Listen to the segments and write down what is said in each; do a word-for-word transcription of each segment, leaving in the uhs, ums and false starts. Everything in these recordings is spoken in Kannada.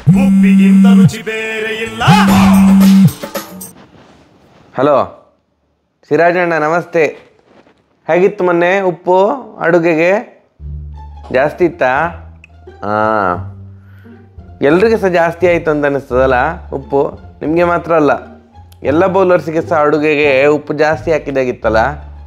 ಉಪ್ಪಿಗಿಂತ ರುಚಿ ಬೇರೆ ಇಲ್ಲ. ಹಲೋ ಸಿರಾಜಣ್ಣ, ನಮಸ್ತೆ. ಹೇಗಿತ್ತು ಮೊನ್ನೆ ಉಪ್ಪು ಅಡುಗೆಗೆ? ಜಾಸ್ತಿ ಇತ್ತಾ? ಹಾಂ, ಎಲ್ರಿಗೆ ಸಹ ಜಾಸ್ತಿ ಆಯಿತು ಅಂತ ಅನ್ನಿಸ್ತದಲ್ಲ ಉಪ್ಪು? ನಿಮಗೆ ಮಾತ್ರ ಅಲ್ಲ, ಎಲ್ಲ ಬೌಲರ್ಸಿಗೆ ಸಹ ಅಡುಗೆಗೆ ಉಪ್ಪು ಜಾಸ್ತಿ ಹಾಕಿದಾಗಿತ್ತಲ್ಲ.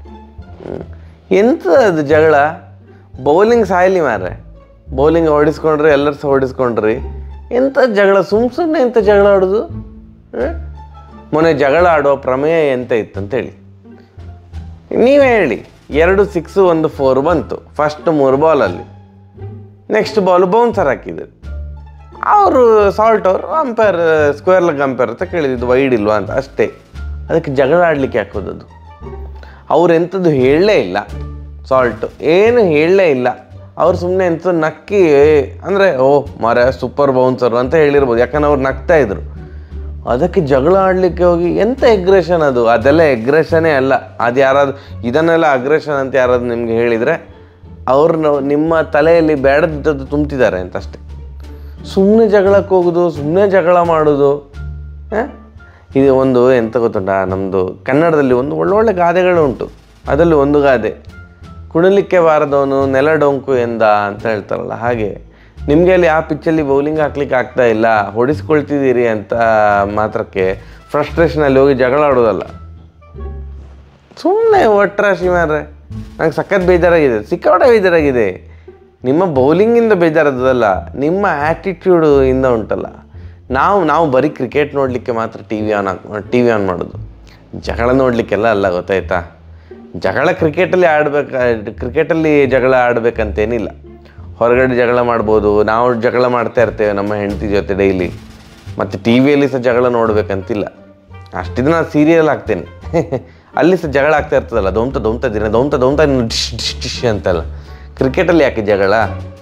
ಎಂತ ಅದು ಜಗಳ? ಬೌಲಿಂಗ್ ಸಾಯಲಿ ಮಾರ್ರೆ, ಬೌಲಿಂಗ್ ಹೊಡಿಸ್ಕೊಂಡ್ರಿ, ಎಲ್ಲರೂ ಸಹ ಹೊಡಿಸ್ಕೊಂಡ್ರಿ. ಎಂಥ ಜಗಳ, ಸುಮ್ಮ ಸುಮ್ಮನೆ ಎಂಥ ಜಗಳ ಆಡೋದು? ಮೊನ್ನೆ ಜಗಳ ಆಡೋ ಪ್ರಮೇಯ ಎಂತ ಇತ್ತಂತೇಳಿ ನೀವೇ ಹೇಳಿ. ಎರಡು ಸಿಕ್ಸು ಒಂದು ಫೋರ್ ಬಂತು ಫಸ್ಟ್ ಮೂರು ಬಾಲಲ್ಲಿ. ನೆಕ್ಸ್ಟ್ ಬಾಲ್ ಬೌನ್ಸರ್ ಹಾಕಿದ್ರು ಅವರು, ಸಾಲ್ಟ್ ಅವರು. ಅಂಪೈರ್ ಸ್ಕ್ವೇರ್ ಲೆಗ್ ಅಂಪೈರ್ ಅಂತ ಕೇಳಿದ್ದು, ವೈಡ್ ಇಲ್ವಾ ಅಂತ ಅಷ್ಟೇ. ಅದಕ್ಕೆ ಜಗಳ ಆಡಲಿಕ್ಕೆ ಹಾಕೋದದು. ಅವ್ರು ಎಂಥದ್ದು ಹೇಳಲೇ ಇಲ್ಲ, ಸಾಲ್ಟು ಏನು ಹೇಳಲೇ ಇಲ್ಲ. ಅವ್ರು ಸುಮ್ಮನೆ ಎಂಥ ನಕ್ಕಿ ಅಂದರೆ ಓ ಮರ ಸೂಪರ್ ಬೌನ್ಸರು ಅಂತ ಹೇಳಿರ್ಬೋದು, ಯಾಕಂದ್ರೆ ಅವ್ರು ನಗ್ತಾ ಇದ್ರು. ಅದಕ್ಕೆ ಜಗಳ ಆಡಲಿಕ್ಕೆ ಹೋಗಿ ಎಂಥ ಎಗ್ರೆಷನ್ ಅದು? ಅದೆಲ್ಲ ಎಗ್ರೆಷನೇ ಅಲ್ಲ. ಅದು ಯಾರಾದ್ರು ಇದನ್ನೆಲ್ಲ ಅಗ್ರೆಷನ್ ಅಂತ ಯಾರಾದ್ರು ನಿಮ್ಗೆ ಹೇಳಿದರೆ ಅವ್ರನ್ನ ನಿಮ್ಮ ತಲೆಯಲ್ಲಿ ಬೇಡದಿದ್ದದ್ದು ತುಂಬ್ತಿದ್ದಾರೆ ಅಂತ ಅಷ್ಟೆ. ಸುಮ್ಮನೆ ಜಗಳಕ್ಕೆ ಹೋಗೋದು, ಸುಮ್ಮನೆ ಜಗಳ ಮಾಡೋದು. ಇದು ಒಂದು ಎಂತ ಗೊತ್ತುಂಟ, ನಮ್ಮದು ಕನ್ನಡದಲ್ಲಿ ಒಂದು ಒಳ್ಳೊಳ್ಳೆ ಗಾದೆಗಳು ಉಂಟು. ಅದರಲ್ಲಿ ಒಂದು ಗಾದೆ, ಕುಣಲಿಕ್ಕೆ ಬಾರದವನು ನೆಲ ಡೊಂಕು ಎಂದ ಅಂತ ಹೇಳ್ತಾರಲ್ಲ. ಹಾಗೆ ನಿಮಗೆ ಅಲ್ಲಿ ಆ ಪಿಚ್ಚಲ್ಲಿ ಬೌಲಿಂಗ್ ಹಾಕ್ಲಿಕ್ಕೆ ಆಗ್ತಾ ಇಲ್ಲ, ಹೊಡಿಸ್ಕೊಳ್ತಿದ್ದೀರಿ ಅಂತ ಮಾತ್ರಕ್ಕೆ ಫ್ರಸ್ಟ್ರೇಷನಲ್ಲಿ ಹೋಗಿ ಜಗಳ ಆಡೋದಲ್ಲ. ಸುಮ್ಮನೆ ಒಟ್ರಾಶಿ ಮಾರ್ರೆ. ನಂಗೆ ಸಖತ್ ಬೇಜಾರಾಗಿದೆ, ಸಿಕ್ಕಾಪಟ್ಟೆ ಬೇಜಾರಾಗಿದೆ. ನಿಮ್ಮ ಬೌಲಿಂಗಿಂದ ಬೇಜಾರದಲ್ಲ, ನಿಮ್ಮ ಆ್ಯಟಿಟ್ಯೂಡು ಇಂದ ಉಂಟಲ್ಲ. ನಾವು ನಾವು ಬರೀ ಕ್ರಿಕೆಟ್ ನೋಡಲಿಕ್ಕೆ ಮಾತ್ರ ಟಿ ವಿ ಆನ್ ಹಾಕಿ ಟಿ ವಿ ಆನ್ ಮಾಡೋದು, ಜಗಳ ನೋಡಲಿಕ್ಕೆಲ್ಲ ಅಲ್ಲ, ಗೊತ್ತಾಯ್ತಾ? ಜಗಳ ಕ್ರಿಕೆಟಲ್ಲಿ ಆಡ್ಬೇಕು, ಕ್ರಿಕೆಟಲ್ಲಿ ಜಗಳ ಆಡಬೇಕಂತೇನಿಲ್ಲ. ಹೊರಗಡೆ ಜಗಳ ಮಾಡ್ಬೋದು, ನಾವು ಜಗಳ ಮಾಡ್ತಾ ಇರ್ತೇವೆ ನಮ್ಮ ಹೆಂಡತಿ ಜೊತೆ ಡೈಲಿ. ಮತ್ತು ಟಿ ವಿಯಲ್ಲಿ ಸಹ ಜಗಳ ನೋಡಬೇಕಂತಿಲ್ಲ. ಅಷ್ಟಿದು ನಾನು ಸೀರಿಯಲ್ ಹಾಕ್ತೇನೆ, ಅಲ್ಲಿ ಸಹ ಜಗಳ ಆಗ್ತಾ ಇರ್ತದಲ್ಲ, ದೌಂತ ದೌಂತ ದಿನ ದೌಂತ ದೌಂತ ಡಿಶ್ ಡಿಶ್ ಡಿಶ್ ಅಂತಲ್ಲ. ಕ್ರಿಕೆಟಲ್ಲಿ ಯಾಕೆ ಜಗಳ?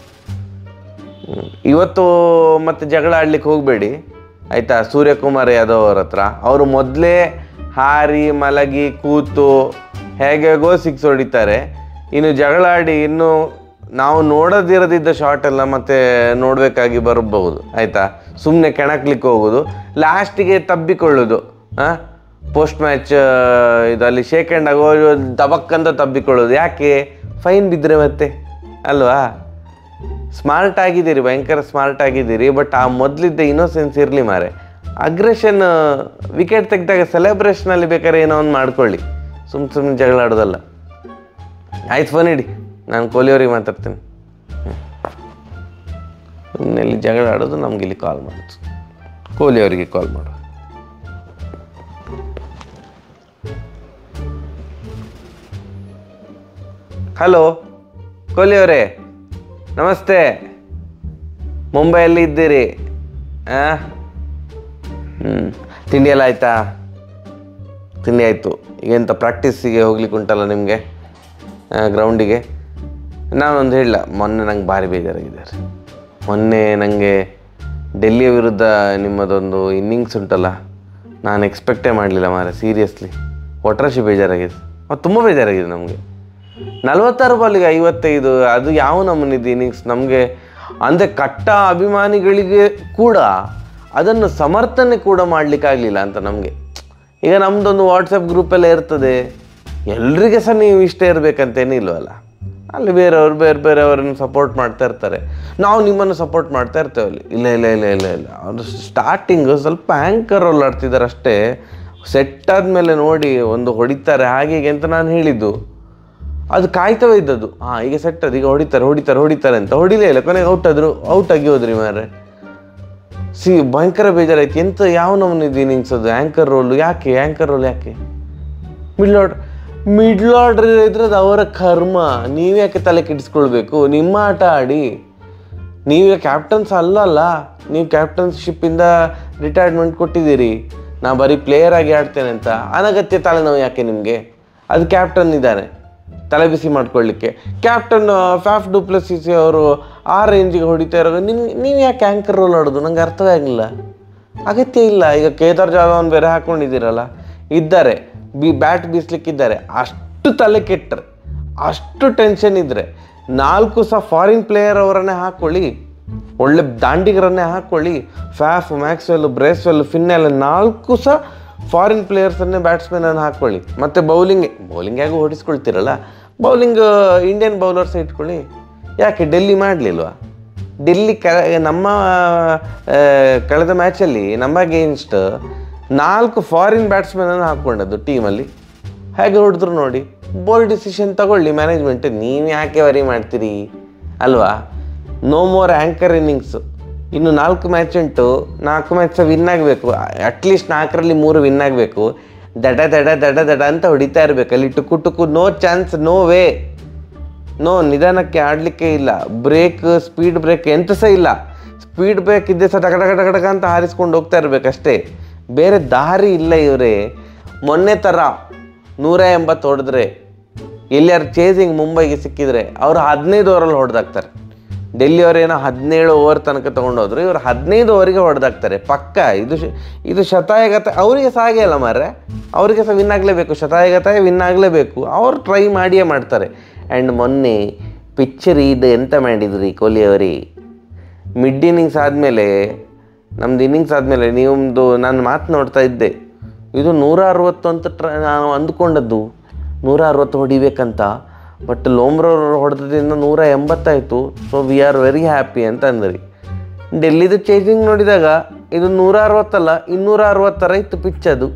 ಇವತ್ತು ಮತ್ತೆ ಜಗಳ ಆಡ್ಲಿಕ್ಕೆ ಹೋಗಬೇಡಿ ಆಯಿತಾ? ಸೂರ್ಯಕುಮಾರ್ ಯಾದವ್ ಅವ್ರ ಹತ್ರ ಅವರು ಮೊದಲೇ ಹಾರಿ ಮಲಗಿ ಕೂತು ಹೇಗೆಗೋ ಸಿಕ್ಸ್ ಹೊಡಿತಾರೆ. ಇನ್ನು ಜಗಳ ಆಡಿ ಇನ್ನು ನಾವು ನೋಡೋದಿರದಿದ್ದ ಶಾರ್ಟ್ ಎಲ್ಲ ಮತ್ತೆ ನೋಡಬೇಕಾಗಿ ಬರಬಹುದು ಆಯಿತಾ? ಸುಮ್ಮನೆ ಕೆಣಕ್ಲಿಕ್ಕೆ ಹೋಗೋದು, ಲಾಸ್ಟಿಗೆ ತಬ್ಬಿಕೊಳ್ಳೋದು. ಹಾಂ, ಪೋಸ್ಟ್ ಮ್ಯಾಚ್ ಇದರಲ್ಲಿ ಶೇಕ್ ಹ್ಯಾಂಡ್ ಆಗೋ ದಬಕ್ಕಂತ ತಬ್ಬಿಕೊಳ್ಳೋದು. ಯಾಕೆ? ಫೈನ್ ಬಿದ್ದರೆ ಮತ್ತೆ ಅಲ್ವಾ? ಸ್ಮಾರ್ಟ್ ಆಗಿದ್ದೀರಿ, ಭಯಂಕರ ಸ್ಮಾರ್ಟ್ ಆಗಿದ್ದೀರಿ. ಬಟ್ ಆ ಮೊದಲಿದ್ದ ಇನ್ನೋಸೆನ್ಸ್ ಇರಲಿ ಮಾರೆ. ಅಗ್ರೆಷನ್ ವಿಕೆಟ್ ತೆಗೆದಾಗ ಸೆಲೆಬ್ರೇಷನಲ್ಲಿ ಬೇಕಾದ್ರೆ ಏನೋ ಒಂದು ಮಾಡ್ಕೊಳ್ಳಿ, ಸುಮ್ಮ ಸುಮ್ಮನೆ ಜಗಳ ಆಡೋದಲ್ಲ. ಆಯ್ತು, ಫೋನ್ ಇಡಿ, ನಾನು ಕೊಹ್ಲಿಯವ್ರಿಗೆ ಮಾತಾಡ್ತೀನಿ. ಸುಮ್ಮನೆ ಇಲ್ಲಿ ಜಗಳ ಆಡೋದು, ನಮ್ಗೆ ಇಲ್ಲಿ ಕಾಲ್ ಮಾಡೋದು, ಕೊಹ್ಲಿಯವರಿಗೆ ಕಾಲ್ ಮಾಡು. ಹಲೋ ಕೊಹ್ಲಿಯವರೇ, ನಮಸ್ತೆ. ಮುಂಬೈಯಲ್ಲಿ ಇದ್ದೀರಿ? ಹಾಂ, ಹ್ಞೂ, ತಿಂಡಿ ಎಲ್ಲ ಆಯಿತಾ? ತಿಂಡಿ ಆಯಿತು. ಎಂತ ಪ್ರಾಕ್ಟೀಸಿಗೆ ಹೋಗ್ಲಿಕ್ಕೆ ಉಂಟಲ್ಲ ನಿಮಗೆ ಗ್ರೌಂಡಿಗೆ? ನಾನೊಂದು ಹೇಳಲ್ಲ, ಮೊನ್ನೆ ನಂಗೆ ಭಾರಿ ಬೇಜಾರಾಗಿದೆ. ಮೊನ್ನೆ ನನಗೆ ಡೆಲ್ಲಿಯ ವಿರುದ್ಧ ನಿಮ್ಮದೊಂದು ಇನ್ನಿಂಗ್ಸ್ ಉಂಟಲ್ಲ, ನಾನು ಎಕ್ಸ್ಪೆಕ್ಟೇ ಮಾಡಲಿಲ್ಲ ಮಾರೆ. ಸೀರಿಯಸ್ಲಿ ಒಟ್ರಾಶಿ ಬೇಜಾರಾಗಿದೆ, ಮತ್ತು ತುಂಬ ಬೇಜಾರಾಗಿದೆ ನಮಗೆ. ನಲವತ್ತಾರು ಬಾಲಿಗೆ ಐವತ್ತೈದು, ಅದು ಯಾವ ನಮ್ಮನಿದ್ದು ಇನ್ನಿಂಗ್ಸ್ ನಮಗೆ? ಅಂದರೆ ಕಟ್ಟ ಅಭಿಮಾನಿಗಳಿಗೆ ಕೂಡ ಅದನ್ನು ಸಮರ್ಥನೆ ಕೂಡ ಮಾಡಲಿಕ್ಕಾಗಲಿಲ್ಲ ಅಂತ ನಮಗೆ. ಈಗ ನಮ್ಮದೊಂದು ವಾಟ್ಸಪ್ ಗ್ರೂಪೆಲ್ಲ ಇರ್ತದೆ, ಎಲ್ರಿಗೆ ಸಹ ನೀವು ಇಷ್ಟೇ ಇರಬೇಕಂತೇನಿಲ್ವಲ್ಲ. ಅಲ್ಲಿ ಬೇರೆಯವರು ಬೇರೆ ಬೇರೆಯವ್ರನ್ನ ಸಪೋರ್ಟ್ ಮಾಡ್ತಾ ಇರ್ತಾರೆ, ನಾವು ನಿಮ್ಮನ್ನು ಸಪೋರ್ಟ್ ಮಾಡ್ತಾ ಇರ್ತೇವೆ ಅಲ್ಲಿ. ಇಲ್ಲ ಇಲ್ಲ ಇಲ್ಲ ಇಲ್ಲ ಇಲ್ಲ ಅದು ಸ್ಟಾರ್ಟಿಂಗು ಸ್ವಲ್ಪ ಆ್ಯಂಕರ್ ರೋಲ್ ಆಡ್ತಿದ್ದಾರೆ ಅಷ್ಟೇ. ಸೆಟ್ ಆದಮೇಲೆ ನೋಡಿ ಒಂದು ಹೊಡಿತಾರೆ ಹಾಗೆ ಹೀಗೆ ಅಂತ ನಾನು ಹೇಳಿದ್ದು, ಅದು ಕಾಯ್ತವೇ ಇದ್ದದ್ದು. ಹಾಂ, ಈಗ ಸೆಟ್ ಅದು, ಈಗ ಹೊಡಿತಾರೆ ಹೊಡಿತಾರೆ ಹೊಡಿತಾರೆ ಅಂತ ಹೊಡಿಲೇ ಇಲ್ಲ. ಕೊನೆಗೆ ಔಟ್ ಆದರು, ಔಟ್ ಆಗಿ ಹೋದ್ರಿ ಮಾರೆ. ಸಿ ಭಯಂಕರ ಬೇಜಾರಾಯ್ತು. ಎಂತ ಯಾವ ನಮ್ಮನಿದ್ದು ಇನ್ನಿಂಗ್ಸ್ ಅದು? ಆ್ಯಂಕರ್ ರೋಲು ಯಾಕೆ? ಆ್ಯಂಕರ್ ರೋಲ್ ಯಾಕೆ? ಮಿಡ್ಲ್ ಆರ್ಡ್ರ್ ಮಿಡ್ಲ್ ಆರ್ಡ್ರ್ ಇದ್ರೆ ಅದು ಅವರ ಕರ್ಮ. ನೀವ್ಯಾಕೆ ತಲೆ ಕೆಡಿಸ್ಕೊಳ್ಬೇಕು? ನಿಮ್ಮ ಆಟ ಆಡಿ. ನೀವೇ ಕ್ಯಾಪ್ಟನ್ಸ್ ಅಲ್ಲಲ್ಲ, ನೀವು ಕ್ಯಾಪ್ಟನ್ಶಿಪ್ಪಿಂದ ರಿಟೈರ್ಮೆಂಟ್ ಕೊಟ್ಟಿದ್ದೀರಿ. ನಾ ಬರೀ ಪ್ಲೇಯರ್ ಆಗಿ ಆಡ್ತೇನೆ ಅಂತ ಅನಗತ್ಯ ತಲೆನೋವು ಯಾಕೆ ನಿಮಗೆ? ಅದು ಕ್ಯಾಪ್ಟನ್ ಇದ್ದಾನೆ ತಲೆ ಬಿಸಿ ಮಾಡ್ಕೊಳ್ಳಿಕ್ಕೆ. ಕ್ಯಾಪ್ಟನ್ ಫ್ಯಾಫ್ ಡು ಪ್ಲೆಸಿಸ್ ಅವರು ಆ ರೇಂಜಿಗೆ ಹೊಡಿತಾ ಇರೋ ನಿಮ್ಗೆ ನೀವು ಯಾಕೆ ಆ್ಯಂಕರ್ ರೋಲ್ ಆಡೋದು? ನಂಗೆ ಅರ್ಥವೇ ಆಗಲಿಲ್ಲ. ಅಗತ್ಯ ಇಲ್ಲ. ಈಗ ಕೇದಾರ್ ಜಾಧವನ್ ಬೇರೆ ಹಾಕ್ಕೊಂಡಿದ್ದೀರಲ್ಲ, ಇದ್ದಾರೆ ಬಿ ಬ್ಯಾಟ್ ಬೀಸ್ಲಿಕ್ಕಿದ್ದಾರೆ. ಅಷ್ಟು ತಲೆ ಕೆಟ್ಟರೆ, ಅಷ್ಟು ಟೆನ್ಷನ್ ಇದ್ದರೆ ನಾಲ್ಕು ಸಹ ಫಾರಿನ್ ಪ್ಲೇಯರ್ ಅವರನ್ನೇ ಹಾಕ್ಕೊಳ್ಳಿ. ಒಳ್ಳೆ ದಾಂಡಿಗರನ್ನೇ ಹಾಕ್ಕೊಳ್ಳಿ. ಫ್ಯಾಫ್, ಮ್ಯಾಕ್ಸ್ವೆಲ್, ಬ್ರೇಸ್ವೆಲ್, ಫಿನ್ನೆಲ್ ನಾಲ್ಕು ಸಹ ಫಾರಿನ್ ಪ್ಲೇಯರ್ಸನ್ನೇ ಬ್ಯಾಟ್ಸ್ಮನನ್ನು ಹಾಕ್ಕೊಳ್ಳಿ. ಮತ್ತು ಬೌಲಿಂಗ್ ಬೌಲಿಂಗ್ ಹೇಗೂ ಹೊಡಿಸ್ಕೊಳ್ತೀರಲ್ಲ, ಬೌಲಿಂಗ್ ಇಂಡಿಯನ್ ಬೌಲರ್ಸ್ ಇಟ್ಕೊಳ್ಳಿ. ಯಾಕೆ ಡೆಲ್ಲಿ ಮಾಡಲಿಲ್ವಾ? ಡೆಲ್ಲಿ ಕ ನಮ್ಮ ಕಳೆದ ಮ್ಯಾಚಲ್ಲಿ ನಮ್ಮ ಅಗೇನ್ಸ್ಟ್ ನಾಲ್ಕು ಫಾರಿನ್ ಬ್ಯಾಟ್ಸ್ಮನನ್ನು ಹಾಕ್ಕೊಂಡದ್ದು ಟೀಮಲ್ಲಿ. ಹೇಗೆ ಹೊಡೆದ್ರು ನೋಡಿ. ಬೋಲ್ಡ್ ಡಿಸಿಷನ್ ತಗೊಳ್ಳಿ ಮ್ಯಾನೇಜ್ಮೆಂಟ್. ನೀವು ಯಾಕೆ ವರಿ ಮಾಡ್ತೀರಿ ಅಲ್ವಾ? No more anchor innings. ಇನ್ನು ನಾಲ್ಕು ಮ್ಯಾಚ್ ಉಂಟು, ನಾಲ್ಕು ಮ್ಯಾಚ್ ಸಹ ವಿನ್ ಆಗಬೇಕು. ಅಟ್ಲೀಸ್ಟ್ ನಾಲ್ಕರಲ್ಲಿ ಮೂರು ವಿನ್ ಆಗಬೇಕು. ದಡ ದಡ ದಡ ದಡ ಅಂತ ಹೊಡಿತಾ ಇರಬೇಕು. ಅಲ್ಲಿ ಟುಕು ಟುಕು no chance, no way, no. ನಿಧಾನಕ್ಕೆ ಆಡಲಿಕ್ಕೆ ಇಲ್ಲ. ಬ್ರೇಕ್, ಸ್ಪೀಡ್ ಬ್ರೇಕ್ ಎಂತ ಸಹ ಇಲ್ಲ. ಸ್ಪೀಡ್ ಬ್ರೇಕ್ ಇದ್ದೇ ಸಹ ಟಕ ಟಕ ಟಕ ಟಕ ಅಂತ ಹಾರಿಸ್ಕೊಂಡು ಹೋಗ್ತಾ ಇರಬೇಕಷ್ಟೇ. ಬೇರೆ ದಾರಿ ಇಲ್ಲ ಇವರೇ. ಮೊನ್ನೆ ಥರ ನೂರ ಎಂಬತ್ತು ಹೊಡೆದ್ರೆ ಎಲ್ಲಿಯಾರು ಚೇಸಿಂಗ್ ಮುಂಬೈಗೆ ಸಿಕ್ಕಿದ್ರೆ ಅವರು ಹದಿನೈದು ಓವರಲ್ಲಿ ಹೊಡೆದಾಕ್ತಾರೆ. ಡೆಲ್ಲಿಯವರೇನೋ ಹದಿನೇಳು ಓವರ್ ತನಕ ತೊಗೊಂಡೋದ್ರು, ಇವರು ಹದಿನೈದು ಓವರಿಗೆ ಹೊಡೆದಾಕ್ತಾರೆ ಪಕ್ಕ. ಇದು ಇದು ಶತಾಯಗತ. ಅವರಿಗೆ ಸಹ ಹಾಗೆ ಅಲ್ಲ ಮಾರ್ರೆ, ಅವರಿಗೆ ಸಹ ವಿನ್ ಆಗಲೇಬೇಕು. ಶತಾಯಗತಾಯ ವಿನ್ ಆಗಲೇಬೇಕು. ಅವ್ರು ಟ್ರೈ ಮಾಡಿಯೇ ಮಾಡ್ತಾರೆ. ಆ್ಯಂಡ್ ಮೊನ್ನೆ ಪಿಚ್ ರೀಡ್ ಎಂತ ಮಾಡಿದ್ರಿ ಕೊಹ್ಲಿಯವರೇ? ಮಿಡ್ ಇನ್ನಿಂಗ್ಸ್ ಆದಮೇಲೆ, ನಮ್ದು ಇನ್ನಿಂಗ್ಸ್ ಆದಮೇಲೆ ನೀವೊಂದು ನಾನು ಮಾತು ನೋಡ್ತಾ ಇದ್ದೆ. ಇದು ನೂರ ಅರವತ್ತು ಅಂತ ಟ್ರ ನಾನು ಅಂದ್ಕೊಂಡದ್ದು ನೂರ ಅರವತ್ತು ಹೊಡಿಬೇಕಂತ. ಬಟ್ ಲೋಮ್ರೋರು ಹೊಡೆದ್ರಿಂದ ನೂರ ಎಂಬತ್ತಾಯಿತು. So we are very happy ಅಂತ ಅಂದ್ರಿ. ಡೆಲ್ಲಿದು ಚೇಸಿಂಗ್ ನೋಡಿದಾಗ ಇದು ನೂರ ಅರವತ್ತಲ್ಲ, ಇನ್ನೂರ ಅರವತ್ತರ ಇತ್ತು ಪಿಚ್ ಅದು.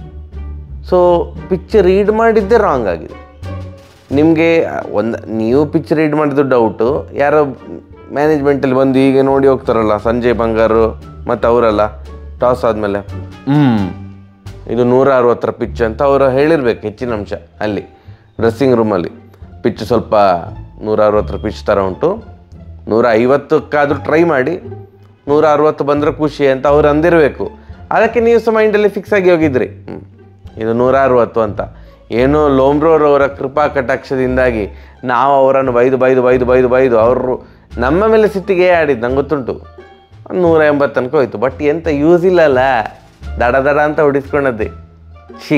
ಸೊ ಪಿಚ್ ರೀಡ್ ಮಾಡಿದ್ದೇ ರಾಂಗ್ ಆಗಿದೆ. ನಿಮಗೆ ಒಂದು ನೀವು ಪಿಚ್ ರೀಡ್ ಮಾಡಿದ್ದು ಡೌಟು. ಯಾರೋ ಮ್ಯಾನೇಜ್ಮೆಂಟಲ್ಲಿ ಬಂದು ಈಗ ನೋಡಿ ಹೋಗ್ತಾರಲ್ಲ, ಸಂಜಯ್ ಬಂಗಾರು ಮತ್ತು ಅವರೆಲ್ಲ ಟಾಸ್ ಆದಮೇಲೆ ಹ್ಞೂ ಇದು ನೂರ ಅರವತ್ತರ ಪಿಚ್ ಅಂತ ಅವರು ಹೇಳಿರ್ಬೇಕು ಹೆಚ್ಚಿನ ಅಂಶ. ಅಲ್ಲಿ ಡ್ರೆಸ್ಸಿಂಗ್ ರೂಮಲ್ಲಿ ಪಿಚ್ ಸ್ವಲ್ಪ ನೂರ ಅರವತ್ತರ ಪಿಚ್ ಥರ ಉಂಟು, ನೂರ ಐವತ್ತಕ್ಕಾದರೂ ಟ್ರೈ ಮಾಡಿ, ನೂರ ಅರವತ್ತು ಬಂದರೆ ಖುಷಿ ಅಂತ ಅವ್ರು ಅಂದಿರಬೇಕು. ಅದಕ್ಕೆ ನೀವು ಸಹ ಮೈಂಡಲ್ಲಿ ಫಿಕ್ಸ್ ಆಗಿ ಹೋಗಿದ್ರಿ ಹ್ಞೂ ಇದು ನೂರ ಅರವತ್ತು ಅಂತ. ಏನೋ ಲೋಮ್ರೋರವರ ಕೃಪಾ ಕಟಾಕ್ಷದಿಂದಾಗಿ ನಾವು ಅವರನ್ನು ಬೈದು ಬೈದು ಬೈದು ಬೈದು ಬೈದು ಅವರು ನಮ್ಮ ಮೇಲೆ ಸಿಟ್ಟಿಗೆ ಆಡಿದ್ದು ನಂಗೆ ಗೊತ್ತುಂಟು. ನೂರ ಎಂಬತ್ತು ತನಕ ಹೋಯ್ತು. ಬಟ್ ಎಂತ ಯೂಸ್ ಇಲ್ಲಲ್ಲ, ದಡ ದಡ ಅಂತ ಹೊಡಿಸ್ಕೊಂಡದ್ದೆ. ಶಿ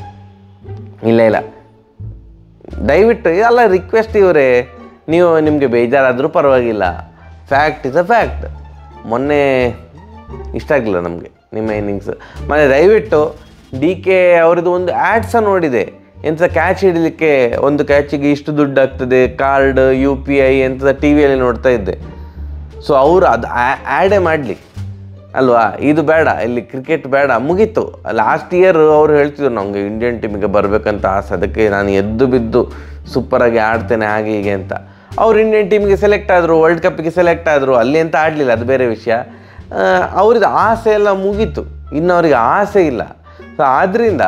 ಇಲ್ಲ ಇಲ್ಲ ದಯವಿಟ್ಟು ಎಲ್ಲ ರಿಕ್ವೆಸ್ಟ್ ಇವರೇ, ನೀವು ನಿಮಗೆ ಬೇಜಾರಾದರೂ ಪರವಾಗಿಲ್ಲ, ಫ್ಯಾಕ್ಟ್ ಇಸ್ ಅ ಫ್ಯಾಕ್ಟ್. ಮೊನ್ನೆ ಇಷ್ಟ ಆಗಲಿಲ್ಲ ನಮಗೆ ನಿಮ್ಮ ಇನ್ನಿಂಗ್ಸ್. ಮತ್ತು ದಯವಿಟ್ಟು ಡಿ ಕೆ ಅವ್ರದ್ದು ಒಂದು ಆ್ಯಡ್ ಸಹ ನೋಡಿದೆ. ಎಂಥ ಕ್ಯಾಚ್ ಹಿಡಲಿಕ್ಕೆ ಒಂದು ಕ್ಯಾಚಿಗೆ ಇಷ್ಟು ದುಡ್ಡು ಆಗ್ತದೆ, ಕಾರ್ಡ್, ಯು ಪಿ ಐ ಎಂಥದ ಟಿ ವಿಯಲ್ಲಿ ನೋಡ್ತಾ ಇದ್ದೆ. ಸೊ ಅವರು ಅದು ಆ್ಯಡೇ ಮಾಡಲಿ ಅಲ್ವಾ? ಇದು ಬೇಡ, ಇಲ್ಲಿ ಕ್ರಿಕೆಟ್ ಬೇಡ, ಮುಗೀತು. ಲಾಸ್ಟ್ ಇಯರ್ ಅವರು ಹೇಳ್ತಿದ್ರು ನಮಗೆ ಇಂಡಿಯನ್ ಟೀಮಿಗೆ ಬರಬೇಕಂತ ಆಸೆ, ಅದಕ್ಕೆ ನಾನು ಎದ್ದು ಬಿದ್ದು ಸೂಪರಾಗಿ ಆಡ್ತೇನೆ ಹಾಗೆ ಹೀಗೆ ಅಂತ. ಅವ್ರು ಇಂಡಿಯನ್ ಟೀಮಿಗೆ ಸೆಲೆಕ್ಟ್ ಆದರು, ವರ್ಲ್ಡ್ ಕಪ್ಪಿಗೆ ಸೆಲೆಕ್ಟ್ ಆದರು. ಅಲ್ಲಿ ಅಂತ ಆಡಲಿಲ್ಲ, ಅದು ಬೇರೆ ವಿಷಯ. ಅವ್ರದ್ದು ಆಸೆ ಎಲ್ಲ ಮುಗೀತು, ಇನ್ನು ಅವ್ರಿಗೆ ಆಸೆ ಇಲ್ಲ. ಸೊ ಆದ್ದರಿಂದ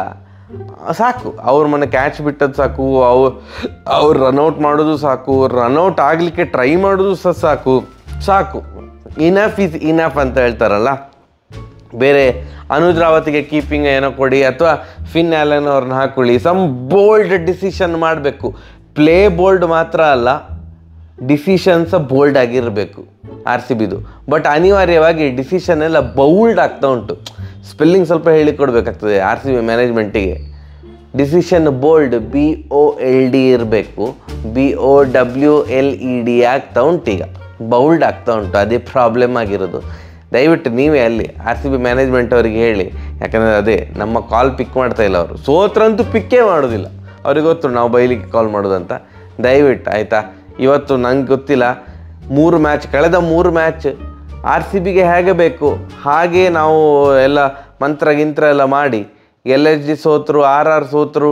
ಸಾಕು, ಅವ್ರ ಮನೆ ಕ್ಯಾಚ್ ಬಿಟ್ಟದ್ದು ಸಾಕು, ಅವು ಅವ್ರು ರನ್ಔಟ್ ಮಾಡೋದು ಸಾಕು, ರನ್ಔಟ್ ಆಗಲಿಕ್ಕೆ ಟ್ರೈ ಮಾಡೋದು ಸಹ ಸಾಕು ಸಾಕು ಇನಫ್ ಈಸ್ ಇನಫ್ ಅಂತ ಹೇಳ್ತಾರಲ್ಲ. ಬೇರೆ ಅನುಜ್ ರಾವತಿಗೆ ಕೀಪಿಂಗ್ ಏನೋ ಕೊಡಿ, ಅಥವಾ ಫಿನ್ ಆ್ಯಲನ್ ಅವ್ರನ್ನ ಹಾಕೊಳ್ಳಿ. ಸಮ್ ಬೋಲ್ಡ್ ಡಿಸಿಷನ್ ಮಾಡಬೇಕು. ಪ್ಲೇ ಬೋಲ್ಡ್ ಮಾತ್ರ ಅಲ್ಲ, ಡಿಸಿಷನ್ಸ ಬೋಲ್ಡ್ ಆಗಿರಬೇಕು ಆರ್ ಸಿ ಬಿದು. ಬಟ್ ಅನಿವಾರ್ಯವಾಗಿ ಡಿಸಿಷನ್ ಎಲ್ಲ ಬೌಲ್ಡ್ ಆಗ್ತಾ ಉಂಟು. ಸ್ಪೆಲ್ಲಿಂಗ್ ಸ್ವಲ್ಪ ಹೇಳಿಕೊಡ್ಬೇಕಾಗ್ತದೆ ಆರ್ ಸಿ ಬಿ ಮ್ಯಾನೇಜ್ಮೆಂಟಿಗೆ. Decision bold, B O L D ಇರಬೇಕು. B O W L E D ಆಗ್ತಾ ಉಂಟು, ಈಗ ಬೌಲ್ಡ್ ಆಗ್ತಾ ಉಂಟು. ಅದೇ ಪ್ರಾಬ್ಲಮ್ ಆಗಿರೋದು. ದಯವಿಟ್ಟು ನೀವೇ ಅಲ್ಲಿ ಆರ್ ಸಿ ಬಿ ಮ್ಯಾನೇಜ್ಮೆಂಟ್ ಅವರಿಗೆ ಹೇಳಿ. ಯಾಕಂದರೆ ಅದೇ ನಮ್ಮ ಕಾಲ್ ಪಿಕ್ ಮಾಡ್ತಾ ಇಲ್ಲ ಅವರು. ಸೋತ್ರಂತೂ ಪಿಕ್ಕೇ ಮಾಡೋದಿಲ್ಲ. ಅವ್ರಿಗೆ ಗೊತ್ತು ನಾವು ಬೈಲಿಕ್ಕೆ ಕಾಲ್ ಮಾಡೋದಂತ. ದಯವಿಟ್ಟು ಆಯಿತಾ? ಇವತ್ತು ನಂಗೆ ಗೊತ್ತಿಲ್ಲ, ಮೂರು ಮ್ಯಾಚ್ ಕಳೆದ ಮೂರು ಮ್ಯಾಚ್ ಆರ್ ಸಿ ಬಿಗೆ ಹೇಗೆ ಬೇಕು ಹಾಗೆ ನಾವು ಎಲ್ಲ ಮಂತ್ರ ಗಿಂತ್ರ ಎಲ್ಲ ಮಾಡಿ, ಎಲ್ ಎಸ್ ಜಿ ಸೋತರು, ಆರ್ ಆರ್ ಸೋತರು,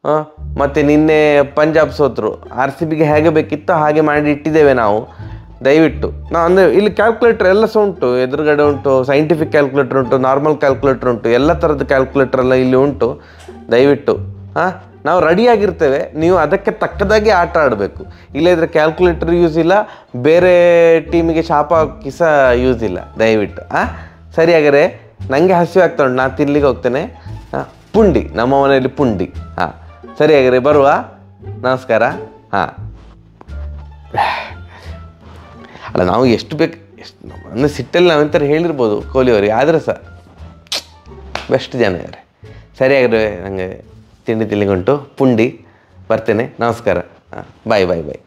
ಮತ್ತು ನಿನ್ನೆ ಪಂಜಾಬ್ ಸೋತರು. ಆರ್ ಸಿ ಬಿಗೆ ಹೇಗೆ ಬೇಕಿತ್ತು ಹಾಗೆ ಮಾಡಿ ಇಟ್ಟಿದ್ದೇವೆ ನಾವು. ದಯವಿಟ್ಟು ನಾವು ಅಂದರೆ ಇಲ್ಲಿ ಕ್ಯಾಲ್ಕುಲೇಟರ್ ಎಲ್ಲ ಸಹ ಉಂಟು, ಎದುರುಗಡೆ ಉಂಟು, ಸೈಂಟಿಫಿಕ್ ಕ್ಯಾಲ್ಕುಲೇಟರ್ ಉಂಟು, ನಾರ್ಮಲ್ ಕ್ಯಾಲ್ಕುಲೇಟರ್ ಉಂಟು, ಎಲ್ಲ ಥರದ ಕ್ಯಾಲ್ಕುಲೇಟರ್ ಎಲ್ಲ ಇಲ್ಲಿ ಉಂಟು. ದಯವಿಟ್ಟು ಹಾಂ ನಾವು ರೆಡಿಯಾಗಿರ್ತೇವೆ, ನೀವು ಅದಕ್ಕೆ ತಕ್ಕದಾಗಿ ಆಟ ಆಡಬೇಕು. ಇಲ್ಲದಿದ್ದರೆ ಕ್ಯಾಲ್ಕುಲೇಟರ್ ಯೂಸ್ ಇಲ್ಲ, ಬೇರೆ ಟೀಮಿಗೆ ಶಾಪ ಕಿಸ ಯೂಸ್ ಇಲ್ಲ. ದಯವಿಟ್ಟು ಹಾಂ ಸರಿ. ಹಾಗಾದ್ರೆ ನನಗೆ ಹಸಿವೆ ಆಗ್ತಾ ಉಂಟು, ನಾನು ತಿನ್ಲಿಕ್ಕೆ ಹೋಗ್ತೇನೆ. ಹಾಂ ಪುಂಡಿ, ನಮ್ಮ ಮನೆಯಲ್ಲಿ ಪುಂಡಿ. ಹಾಂ ಸರಿ, ಹಾಗಾದ್ರೆ ಬರುವ. ನಮಸ್ಕಾರ. ಹಾಂ ಅಲ್ಲ, ನಾವು ಎಷ್ಟು ಬೇಕು ಎಷ್ಟು ಅಂದರೆ ಸಿಟ್ಟಲ್ಲಿ ನಾವೆಂಥರ ಹೇಳಿರ್ಬೋದು ಕೊಹ್ಲಿ ಅವರಿಗೆ, ಆದರೆ ಸಹ ಬೆಸ್ಟ್ ಜನ ಇದ್ದಾರೆ. ಸರಿಯಾಗಿದ್ರೆ ನನಗೆ ತಿಂಡಿ ತಿನ್ಲಿಕ್ಕೆ ಉಂಟು, ಪುಂಡಿ. ಬರ್ತೇನೆ. ನಮಸ್ಕಾರ. ಹಾಂ ಬಾಯ್ ಬಾಯ್ ಬಾಯ್.